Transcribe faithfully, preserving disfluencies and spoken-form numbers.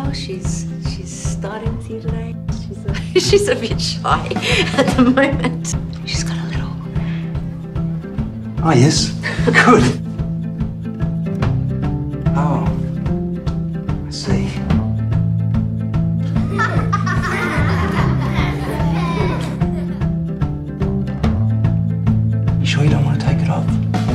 Oh, she's she's starting with you today. She's a, she's a bit shy at the moment. She's got a little. Oh yes, good. Oh, I see. You sure you don't want to take it off?